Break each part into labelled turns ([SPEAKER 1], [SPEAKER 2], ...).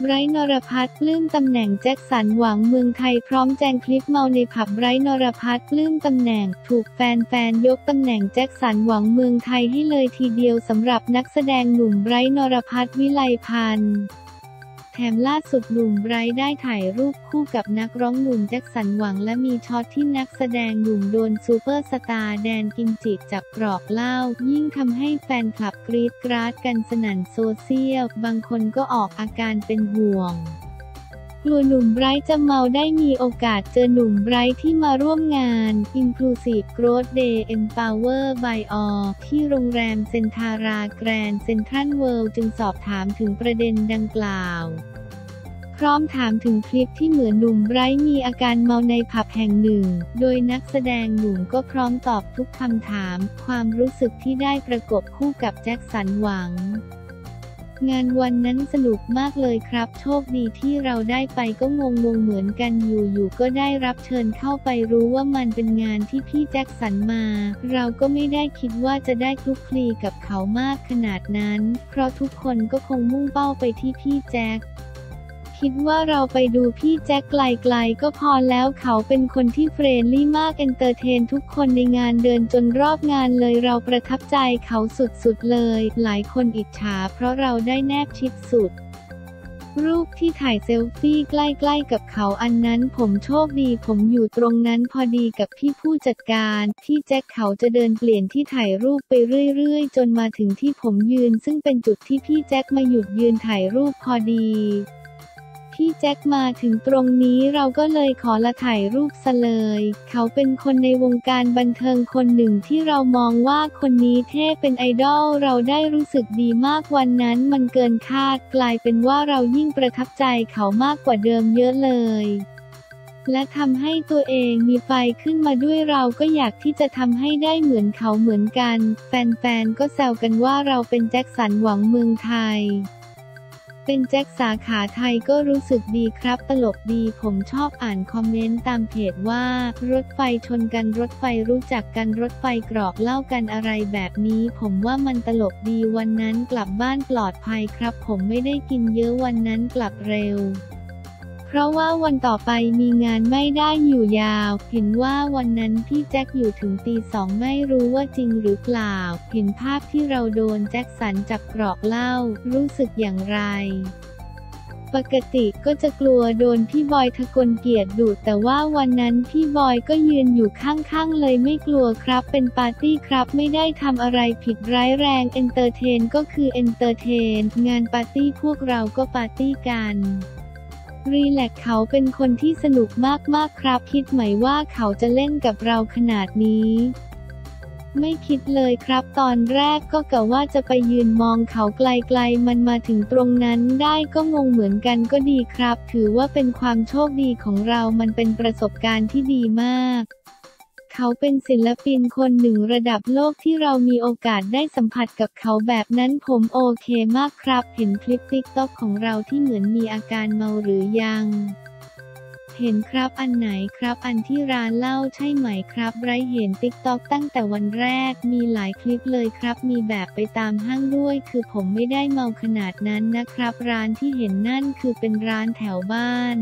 [SPEAKER 1] ไบรท์นรพัฒน์ปลื้มตำแหน่งแจ็คสันหวังเมืองไทยพร้อมแจงคลิปเมาในผับไบรท์นรพัฒน์ปลื้มตำแหน่งถูกแฟนๆยกตำแหน่งแจ็คสันหวังเมืองไทยให้เลยทีเดียวสำหรับนักแสดงหนุ่มไบรท์นรพัฒน์วิไลพันธ์แถมล่าสุดหนุ่มไบรท์ได้ถ่ายรูปคู่กับนักร้องหนุ่มแจ็คสันหวังและมีช็อตที่นักแสดงหนุ่มโดนซูเปอร์สตาร์แดนกิมจิจับกรอกเหล้ายิ่งทำให้แฟนคลับกรี๊ดกราดกันสนั่นโซเชียลบางคนก็ออกอาการเป็นห่วงกลัวหนุ่มไบรท์จะเมาได้มีโอกาสเจอหนุ่มไบรท์ที่มาร่วมงาน Inclusive Growth Day Empower by All ที่โรงแรมเซ็นทาราแกรนด์เซ็นทรัลเวิลด์จึงสอบถามถึงประเด็นดังกล่าวพร้อมถามถึงคลิปที่เหมือนหนุ่มไบรท์มีอาการเมาในผับแห่งหนึ่งโดยนักแสดงหนุ่มก็พร้อมตอบทุกคำถามความรู้สึกที่ได้ประกบคู่กับแจ็คสันหวังงานวันนั้นสนุกมากเลยครับโชคดีที่เราได้ไปก็งงเหมือนกันอยู่ก็ได้รับเชิญเข้าไปรู้ว่ามันเป็นงานที่พี่แจ็คสันมาเราก็ไม่ได้คิดว่าจะได้คลุกคลีกับเขามากขนาดนั้นเพราะทุกคนก็คงมุ่งเป้าไปที่พี่แจ็คคิดว่าเราไปดูพี่แจ็คไกลๆก็พอแล้วเขาเป็นคนที่เฟรนลี่มากเอนเตอร์เทนทุกคนในงานเดินจนรอบงานเลยเราประทับใจเขาสุดๆเลยหลายคนอิจฉาเพราะเราได้แนบชิดสุดรูปที่ถ่ายเซลฟี่ใกล้ๆกับเขาอันนั้นผมโชคดีผมอยู่ตรงนั้นพอดีกับพี่ผู้จัดการที่แจ็คเขาจะเดินเปลี่ยนที่ถ่ายรูปไปเรื่อยๆจนมาถึงที่ผมยืนซึ่งเป็นจุดที่พี่แจ็คมาหยุดยืนถ่ายรูปพอดีพี่แจ็คมาถึงตรงนี้เราก็เลยขอละถ่ายรูปซะเลยเขาเป็นคนในวงการบันเทิงคนหนึ่งที่เรามองว่าคนนี้เท่เป็นไอดอลเราได้รู้สึกดีมากวันนั้นมันเกินคาดกลายเป็นว่าเรายิ่งประทับใจเขามากกว่าเดิมเยอะเลยและทำให้ตัวเองมีไฟขึ้นมาด้วยเราก็อยากที่จะทำให้ได้เหมือนเขาเหมือนกันแฟนๆก็แซวกันว่าเราเป็นแจ็คสันหวังเมืองไทยเป็นแจ็คสาขาไทยก็รู้สึกดีครับตลกดีผมชอบอ่านคอมเมนต์ตามเพจว่ารถไฟชนกันรถไฟรู้จักกันรถไฟกรอกเหล้ากันอะไรแบบนี้ผมว่ามันตลกดีวันนั้นกลับบ้านปลอดภัยครับผมไม่ได้กินเยอะวันนั้นกลับเร็วเพราะว่าวันต่อไปมีงานไม่ได้อยู่ยาวเห็นว่าวันนั้นพี่แจ็คอยู่ถึงตี 2ไม่รู้ว่าจริงหรือเปล่าเห็นภาพที่เราโดนแจ็คสันจับกรอกเหล้ารู้สึกอย่างไรปกติก็จะกลัวโดนพี่บอยทกลเกียรติดุแต่ว่าวันนั้นพี่บอยก็ยืนอยู่ข้างๆเลยไม่กลัวครับเป็นปาร์ตี้ครับไม่ได้ทำอะไรผิดร้ายแรงเอนเตอร์เทนก็คือเอนเตอร์เทนงานปาร์ตี้พวกเราก็ปาร์ตี้กันรีแลกซ์เขาเป็นคนที่สนุกมากๆครับคิดไหมว่าเขาจะเล่นกับเราขนาดนี้ไม่คิดเลยครับตอนแรกก็กะว่าจะไปยืนมองเขาไกลๆมันมาถึงตรงนั้นได้ก็งงเหมือนกันก็ดีครับถือว่าเป็นความโชคดีของเรามันเป็นประสบการณ์ที่ดีมากเขาเป็นศิลปินคนหนึ่งระดับโลกที่เรามีโอกาสได้สัมผัสกับเขาแบบนั้นผมโอเคมากครับเห็นคลิปติ๊กต็อกของเราที่เหมือนมีอาการเมาหรือยังเห็นครับอันไหนครับอันที่ร้านเหล้าใช่ไหมครับไบรท์เห็นติ๊กต็อกตั้งแต่วันแรกมีหลายคลิปเลยครับมีแบบไปตามห้างด้วยคือผมไม่ได้เมาขนาดนั้นนะครับร้านที่เห็นนั่นคือเป็นร้านแถวบ้าน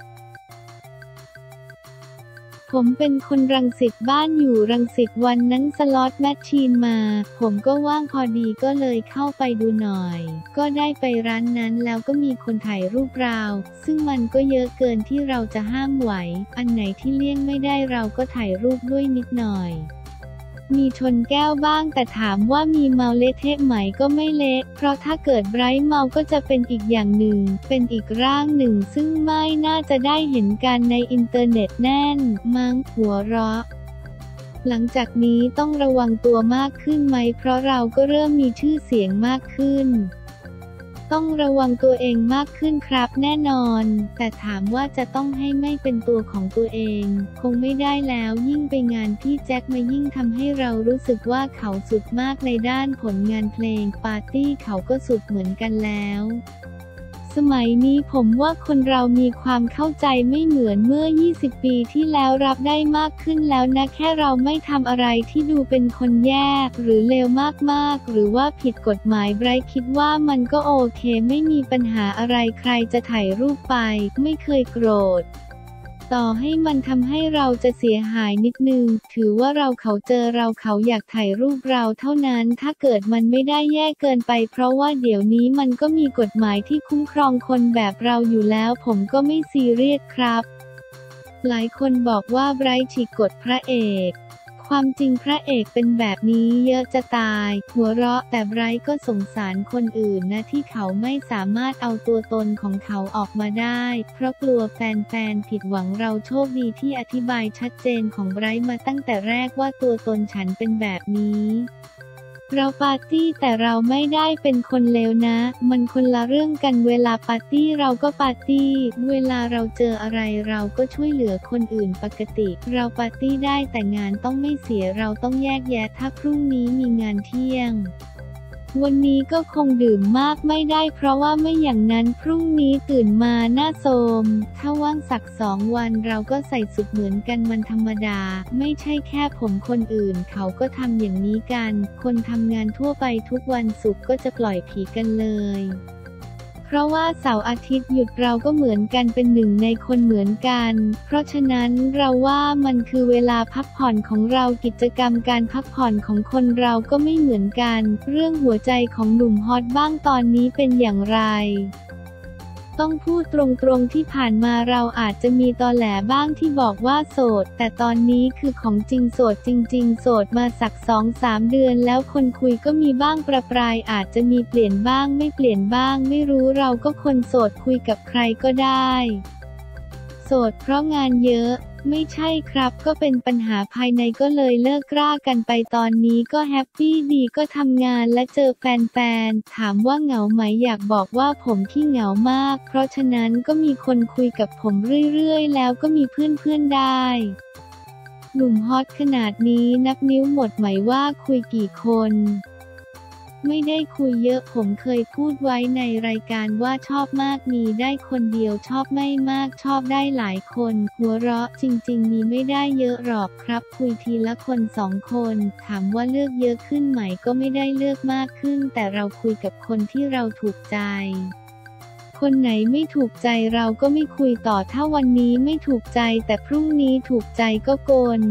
[SPEAKER 1] ผมเป็นคนรังสิตบ้านอยู่รังสิตวันนั้นสล็อตแมชชีนมาผมก็ว่างพอดีก็เลยเข้าไปดูหน่อยก็ได้ไปร้านนั้นแล้วก็มีคนถ่ายรูปเราซึ่งมันก็เยอะเกินที่เราจะห้ามไหวอันไหนที่เลี่ยงไม่ได้เราก็ถ่ายรูปด้วยนิดหน่อยมีชนแก้วบ้างแต่ถามว่ามีเมาเละเทะไหมก็ไม่เละเพราะถ้าเกิดไบรท์เมาก็จะเป็นอีกอย่างหนึ่งเป็นอีกร่างหนึ่งซึ่งไม่น่าจะได้เห็นกันในอินเทอร์เน็ตแน่นมั้งหัวเราะหลังจากนี้ต้องระวังตัวมากขึ้นไหมเพราะเราก็เริ่มมีชื่อเสียงมากขึ้นต้องระวังตัวเองมากขึ้นครับแน่นอนแต่ถามว่าจะต้องให้ไม่เป็นตัวของตัวเองคงไม่ได้แล้วยิ่งไปงานพี่แจ็คมายิ่งทำให้เรารู้สึกว่าเขาสุดมากในด้านผลงานเพลงปาร์ตี้เขาก็สุดเหมือนกันแล้วสมัยนี้ผมว่าคนเรามีความเข้าใจไม่เหมือนเมื่อ 20 ปีที่แล้วรับได้มากขึ้นแล้วนะแค่เราไม่ทำอะไรที่ดูเป็นคนแย่หรือเลวมากๆหรือว่าผิดกฎหมายไบรท์คิดว่ามันก็โอเคไม่มีปัญหาอะไรใครจะถ่ายรูปไปไม่เคยโกรธต่อให้มันทำให้เราจะเสียหายนิดนึงถือว่าเขาเจอเราเขาอยากถ่ายรูปเราเท่านั้นถ้าเกิดมันไม่ได้แย่เกินไปเพราะว่าเดี๋ยวนี้มันก็มีกฎหมายที่คุ้มครองคนแบบเราอยู่แล้วผมก็ไม่ซีเรียสครับหลายคนบอกว่าไบรท์ฉีกกฎพระเอกความจริงพระเอกเป็นแบบนี้เยอะจะตายหัวเราะแต่ไบรท์ก็สงสารคนอื่นนะที่เขาไม่สามารถเอาตัวตนของเขาออกมาได้เพราะกลัวแฟนๆผิดหวังเราโชคดีที่อธิบายชัดเจนของไบรท์มาตั้งแต่แรกว่าตัวตนฉันเป็นแบบนี้เราปาร์ตี้แต่เราไม่ได้เป็นคนเลวนะมันคนละเรื่องกันเวลาปาร์ตี้เราก็ปาร์ตี้เวลาเราเจออะไรเราก็ช่วยเหลือคนอื่นปกติเราปาร์ตี้ได้แต่งานต้องไม่เสียเราต้องแยกแยะถ้าพรุ่งนี้มีงานเที่ยงวันนี้ก็คงดื่มมากไม่ได้เพราะว่าไม่อย่างนั้นพรุ่งนี้ตื่นมาหน้าโทรมถ้าว่างสัก2 วันเราก็ใส่สุดเหมือนกันมันธรรมดาไม่ใช่แค่ผมคนอื่นเขาก็ทำอย่างนี้กันคนทำงานทั่วไปทุกวันศุกร์ก็จะปล่อยผีกันเลยเพราะว่าเสาร์อาทิตย์หยุดเราก็เหมือนกันเป็นหนึ่งในคนเหมือนกันเพราะฉะนั้นเราว่ามันคือเวลาพักผ่อนของเรากิจกรรมการพักผ่อนของคนเราก็ไม่เหมือนกันเรื่องหัวใจของหนุ่มฮอตบ้างตอนนี้เป็นอย่างไรต้องพูดตรงๆที่ผ่านมาเราอาจจะมีตอแหลบ้างที่บอกว่าโสดแต่ตอนนี้คือของจริงโสดจริงๆโสดมาสัก 2-3 เดือนแล้วคนคุยก็มีบ้างประปรายอาจจะมีเปลี่ยนบ้างไม่เปลี่ยนบ้างไม่รู้เราก็คนโสดคุยกับใครก็ได้โสดเพราะงานเยอะไม่ใช่ครับก็เป็นปัญหาภายในก็เลยเลิกรากันไปตอนนี้ก็แฮปปี้ดีก็ทำงานและเจอแฟนๆถามว่าเหงาไหมอยากบอกว่าผมขี้เหงามากเพราะฉะนั้นก็มีคนคุยกับผมเรื่อยๆแล้วก็มีเพื่อนๆได้หนุ่มฮอตขนาดนี้นับนิ้วหมดไหมว่าคุยกี่คนไม่ได้คุยเยอะผมเคยพูดไว้ในรายการว่าชอบมากมีได้คนเดียวชอบไม่มากชอบได้หลายคนหัวเราะจริงๆมีไม่ได้เยอะหรอกครับคุยทีละคน2 คนถามว่าเลือกเยอะขึ้นไหมก็ไม่ได้เลือกมากขึ้นแต่เราคุยกับคนที่เราถูกใจคนไหนไม่ถูกใจเราก็ไม่คุยต่อถ้าวันนี้ไม่ถูกใจแต่พรุ่งนี้ถูกใจก็โกน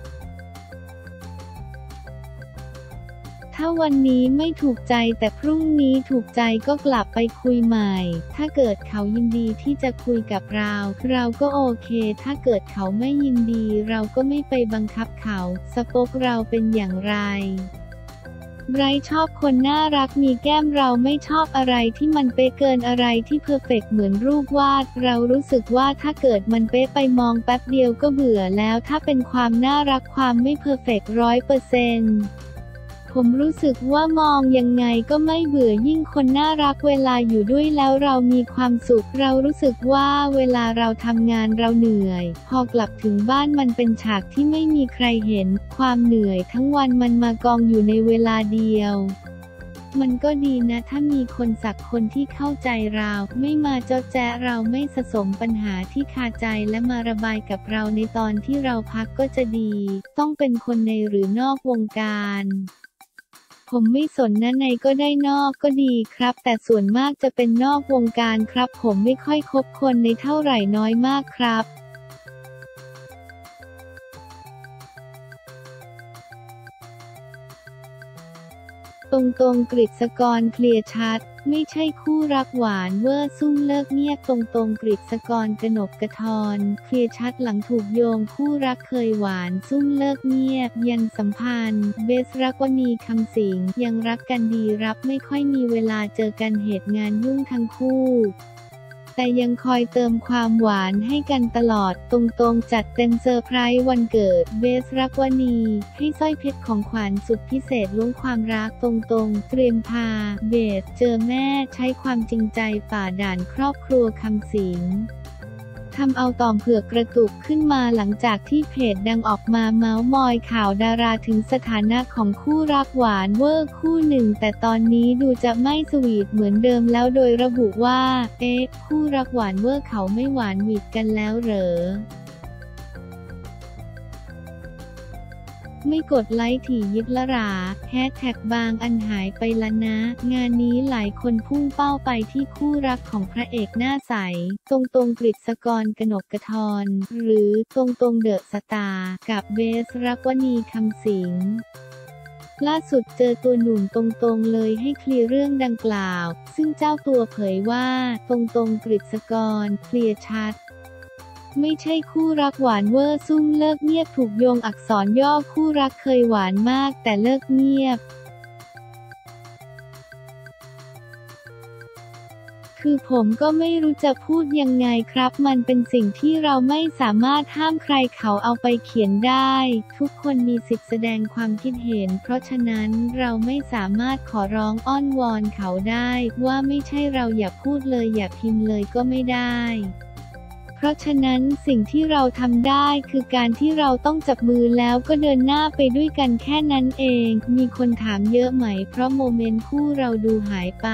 [SPEAKER 1] ถ้าวันนี้ไม่ถูกใจแต่พรุ่งนี้ถูกใจก็กลับไปคุยใหม่ถ้าเกิดเขายินดีที่จะคุยกับเราก็โอเคถ้าเกิดเขาไม่ยินดีเราก็ไม่ไปบังคับเขาสปคเราเป็นอย่างไรไบรท์ชอบคนน่ารักมีแก้มเราไม่ชอบอะไรที่มันเป๊ะเกินอะไรที่เพอร์เฟกต์เหมือนรูปวาดเรารู้สึกว่าถ้าเกิดมันเป๊ะไปมองแป๊บเดียวก็เบื่อแล้วถ้าเป็นความน่ารักความไม่เพอร์เฟกต์100%ผมรู้สึกว่ามองยังไงก็ไม่เบื่อยิ่งคนน่ารักเวลาอยู่ด้วยแล้วเรามีความสุขเรารู้สึกว่าเวลาเราทำงานเราเหนื่อยพอกลับถึงบ้านมันเป็นฉากที่ไม่มีใครเห็นความเหนื่อยทั้งวันมันมากองอยู่ในเวลาเดียวมันก็ดีนะถ้ามีคนสักคนที่เข้าใจเราไม่มาเจาะแจ๊ะเราไม่สะสมปัญหาที่คาใจและมาระบายกับเราในตอนที่เราพักก็จะดีต้องเป็นคนในหรือนอกวงการผมไม่สนนะในก็ได้นอกก็ดีครับแต่ส่วนมากจะเป็นนอกวงการครับผมไม่ค่อยคบคนในเท่าไหร่น้อยมากครับตรงๆกฤษกรเคลียร์ชัดไม่ใช่คู่รักหวานเวอร์ซุ่มเลิกเงียบตรงๆกฤษกรกนกกระทรเคลียร์ชัดหลังถูกโยงคู่รักเคยหวานซุ่มเลิกเงียบยันสัมพันธ์เบสรักวณีคำสิงยังรักกันดีรับไม่ค่อยมีเวลาเจอกันเหตุงานยุ่งทั้งคู่แต่ยังคอยเติมความหวานให้กันตลอดตรงๆจัดเต็มเซอร์ไพรส์วันเกิดเบสรักวณีให้สร้อยเพชรของขวัญสุดพิเศษล้วงความรักตรงๆเตรียมพาเบสเจอแม่ใช้ความจริงใจฝ่าด่านครอบครัวคำสิงทำเอาต่อมเผือกกระตุกขึ้นมาหลังจากที่เพจดังออกมาเมาส์มอยข่าวดาราถึงสถานะของคู่รักหวานเวอร์คู่หนึ่งแต่ตอนนี้ดูจะไม่สวีทเหมือนเดิมแล้วโดยระบุว่าคู่รักหวานเวอร์เขาไม่หวานหวีดกันแล้วเหรอไม่กดไลค์ถี่ยิบละหราแฮชแท็กบางอันหายไปละนะงานนี้หลายคนพุ่งเป้าไปที่คู่รักของพระเอกหน้าใสตรงกฤษกร กนกกทรหรือตรงเดอะสตาร์กับเบสรักวณีคำสิงล่าสุดเจอตัวหนุ่มตรงเลยให้เคลียร์เรื่องดังกล่าวซึ่งเจ้าตัวเผยว่าตรงกฤษกรเคลียร์ชัดไม่ใช่คู่รักหวานเวอร์ซุ่มเลิกเงียบถูกโยงอักษรย่อคู่รักเคยหวานมากแต่เลิกเงียบคือผมก็ไม่รู้จะพูดยังไงครับมันเป็นสิ่งที่เราไม่สามารถห้ามใครเขาเอาไปเขียนได้ทุกคนมีสิทธิแสดงความคิดเห็นเพราะฉะนั้นเราไม่สามารถขอร้องอ้อนวอนเขาได้ว่าไม่ใช่เราอย่าพูดเลยอย่าพิมพ์เลยก็ไม่ได้เพราะฉะนั้นสิ่งที่เราทำได้คือการที่เราต้องจับมือแล้วก็เดินหน้าไปด้วยกันแค่นั้นเองมีคนถามเยอะไหมเพราะโมเมนต์คู่เราดูหายไป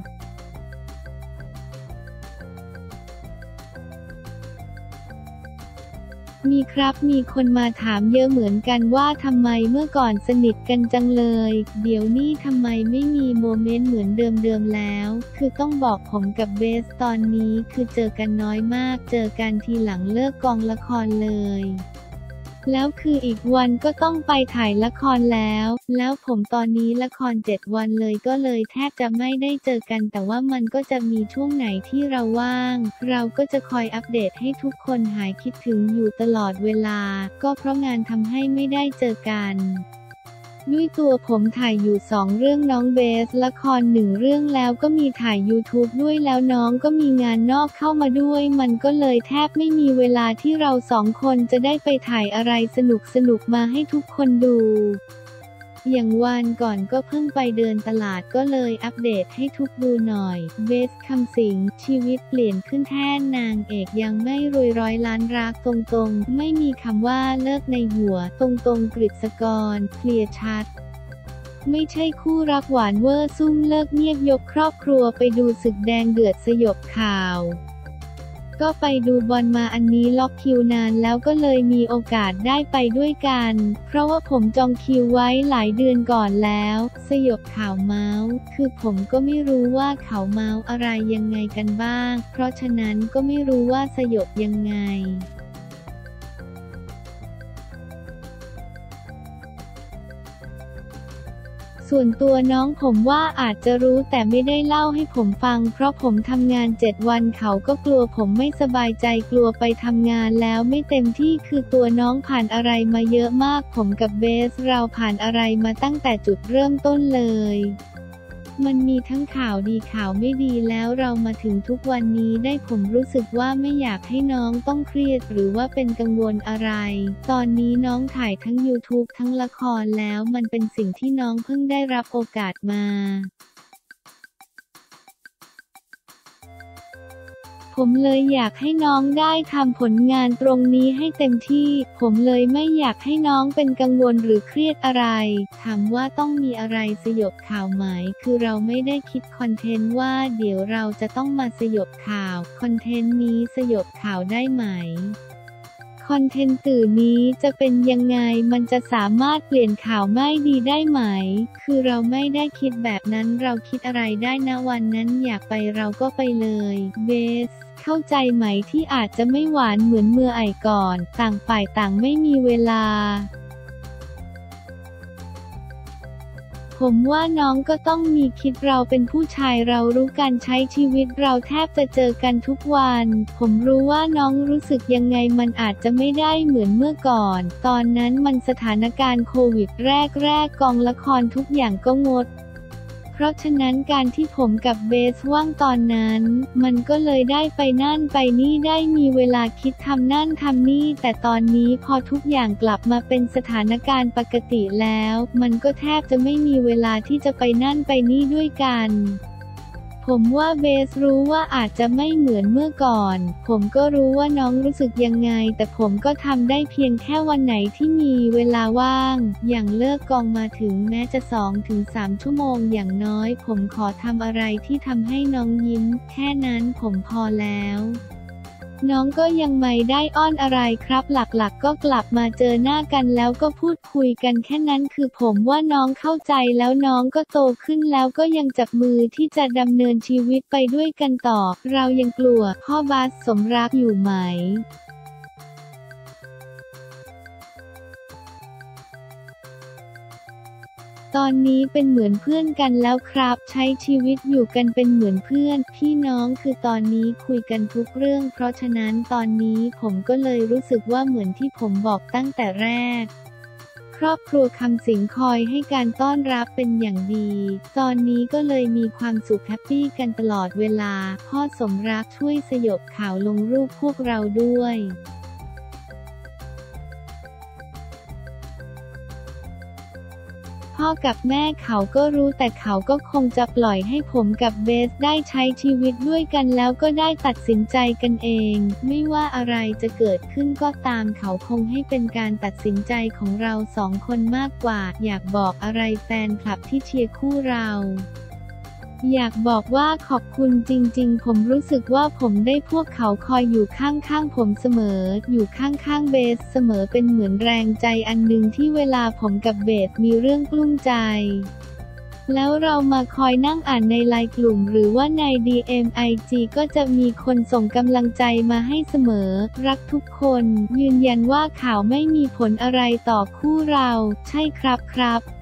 [SPEAKER 1] มีครับมีคนมาถามเยอะเหมือนกันว่าทำไมเมื่อก่อนสนิทกันจังเลยเดี๋ยวนี้ทำไมไม่มีโมเมนต์เหมือนเดิมแล้วคือต้องบอกผมกับเบสตอนนี้คือเจอกันน้อยมากเจอกันทีหลังเลิกกองละครเลยแล้วคืออีกวันก็ต้องไปถ่ายละครแล้วผมตอนนี้ละคร7 วันเลยก็เลยแทบจะไม่ได้เจอกันแต่ว่ามันก็จะมีช่วงไหนที่เราว่างเราก็จะคอยอัปเดตให้ทุกคนหายคิดถึงอยู่ตลอดเวลาก็เพราะงานทำให้ไม่ได้เจอกันด้วยตัวผมถ่ายอยู่2 เรื่องน้องเบสละคร1 เรื่องแล้วก็มีถ่าย YouTube ด้วยแล้วน้องก็มีงานนอกเข้ามาด้วยมันก็เลยแทบไม่มีเวลาที่เรา2 คนจะได้ไปถ่ายอะไรสนุกมาให้ทุกคนดูอย่างวันก่อนก็เพิ่งไปเดินตลาดก็เลยอัปเดตให้ทุกดูหน่อยเบสคำสิงชีวิตเปลี่ยนขึ้นแท่นนางเอกยังไม่รวยร้อยล้านรักตรงไม่มีคำว่าเลิกในหัวตรงกฤษกรเคลียร์ชัดไม่ใช่คู่รักหวานเวอร์ซุ่มเลิกเงียบยกครอบครัวไปดูศึกแดงเดือดสยบข่าวก็ไปดูบอลมาอันนี้ล็อกคิวนานแล้วก็เลยมีโอกาสได้ไปด้วยกันเพราะว่าผมจองคิวไว้หลายเดือนก่อนแล้วสยบข่าวเมาส์คือผมก็ไม่รู้ว่าเขาเมาส์อะไรยังไงกันบ้างเพราะฉะนั้นก็ไม่รู้ว่าสยบยังไงส่วนตัวน้องผมว่าอาจจะรู้แต่ไม่ได้เล่าให้ผมฟังเพราะผมทำงาน7 วันเขาก็กลัวผมไม่สบายใจกลัวไปทำงานแล้วไม่เต็มที่คือตัวน้องผ่านอะไรมาเยอะมากผมกับเบสเราผ่านอะไรมาตั้งแต่จุดเริ่มต้นเลยมันมีทั้งข่าวดีข่าวไม่ดีแล้วเรามาถึงทุกวันนี้ได้ผมรู้สึกว่าไม่อยากให้น้องต้องเครียดหรือว่าเป็นกังวลอะไรตอนนี้น้องถ่ายทั้ง YouTube ทั้งละครแล้วมันเป็นสิ่งที่น้องเพิ่งได้รับโอกาสมาผมเลยอยากให้น้องได้ทำผลงานตรงนี้ให้เต็มที่ผมเลยไม่อยากให้น้องเป็นกังวลหรือเครียดอะไรถามว่าต้องมีอะไรสยบข่าวไหมคือเราไม่ได้คิดคอนเทนต์ว่าเดี๋ยวเราจะต้องมาสยบข่าวคอนเทนต์นี้สยบข่าวได้ไหมคอนเทนต์ตื่นนี้จะเป็นยังไงมันจะสามารถเปลี่ยนข่าวไม่ดีได้ไหมคือเราไม่ได้คิดแบบนั้นเราคิดอะไรได้นะวันนั้นอยากไปเราก็ไปเลยเบสเข้าใจไหมที่อาจจะไม่หวานเหมือนเมื่อก่อนต่างฝ่ายต่างไม่มีเวลาผมว่าน้องก็ต้องมีคิดเราเป็นผู้ชายเรารู้การใช้ชีวิตเราแทบจะเจอกันทุกวันผมรู้ว่าน้องรู้สึกยังไงมันอาจจะไม่ได้เหมือนเมื่อก่อนตอนนั้นมันสถานการณ์โควิดแรกกองละครทุกอย่างก็งดเพราะฉะนั้นการที่ผมกับเบสว่างตอนนั้นมันก็เลยได้ไปนั่นไปนี่ได้มีเวลาคิดทำนั่นทำนี่แต่ตอนนี้พอทุกอย่างกลับมาเป็นสถานการณ์ปกติแล้วมันก็แทบจะไม่มีเวลาที่จะไปนั่นไปนี่ด้วยกันผผมว่าเบสรู้ว่าอาจจะไม่เหมือนเมื่อก่อน ผมก็รู้ว่าน้องรู้สึกยังไงแต่ผมก็ทำได้เพียงแค่วันไหนที่มีเวลาว่าง อย่างเลิกกองมาถึงแม้จะ 2-3 ชั่วโมงอย่างน้อยผมขอทำอะไรที่ทำให้น้องยิ้ม แค่นั้นผมพอแล้วน้องก็ยังไม่ได้อ้อนอะไรครับหลักๆก็กลับมาเจอหน้ากันแล้วก็พูดคุยกันแค่นั้นคือผมว่าน้องเข้าใจแล้วน้องก็โตขึ้นแล้วก็ยังจับมือที่จะดำเนินชีวิตไปด้วยกันต่อเรายังกลัวพ่อบาสสมรักอยู่ไหมตอนนี้เป็นเหมือนเพื่อนกันแล้วครับใช้ชีวิตอยู่กันเป็นเหมือนเพื่อนพี่น้องคือตอนนี้คุยกันทุกเรื่องเพราะฉะนั้นตอนนี้ผมก็เลยรู้สึกว่าเหมือนที่ผมบอกตั้งแต่แรกครอบครัวคำสิงคอยให้การต้อนรับเป็นอย่างดีตอนนี้ก็เลยมีความสุขแฮปปี้กันตลอดเวลาพ่อสมรักช่วยสยบข่าวลงรูปพวกเราด้วยพ่อกับแม่เขาก็รู้แต่เขาก็คงจะปล่อยให้ผมกับเบสได้ใช้ชีวิตด้วยกันแล้วก็ได้ตัดสินใจกันเองไม่ว่าอะไรจะเกิดขึ้นก็ตามเขาคงให้เป็นการตัดสินใจของเราสองคนมากกว่าอยากบอกอะไรแฟนคลับที่เชียร์คู่เราอยากบอกว่าขอบคุณจริงๆผมรู้สึกว่าผมได้พวกเขาคอยอยู่ข้างๆผมเสมออยู่ข้างๆเบสเสมอเป็นเหมือนแรงใจอันหนึ่งที่เวลาผมกับเบสมีเรื่องกลุ้มใจแล้วเรามาคอยนั่งอ่านในไลน์กลุ่มหรือว่าใน DM IG ก็จะมีคนส่งกำลังใจมาให้เสมอรักทุกคนยืนยันว่าข่าวไม่มีผลอะไรต่อคู่เราใช่ครับ